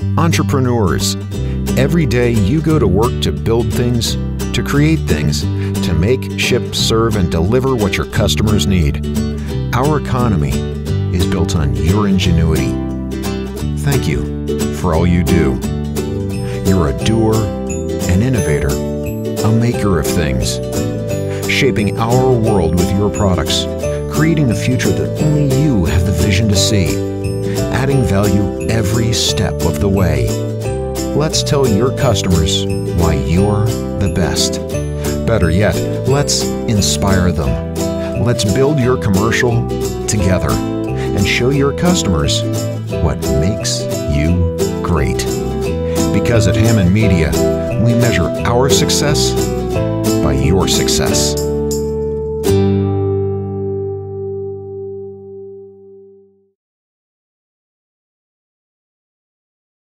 entrepreneurs. Every day you go to work to build things, to create things, to make, ship, serve, and deliver what your customers need. Our economy is built on your ingenuity. Thank you for all you do. You're a doer, an innovator, a maker of things, shaping our world with your products, creating a future that only you have the vision to see, adding value every step of the way. Let's tell your customers why you're the best. Better yet, let's inspire them. Let's build your commercial together and show your customers what makes you great. Because at Hamann Media, we measure our success by your success.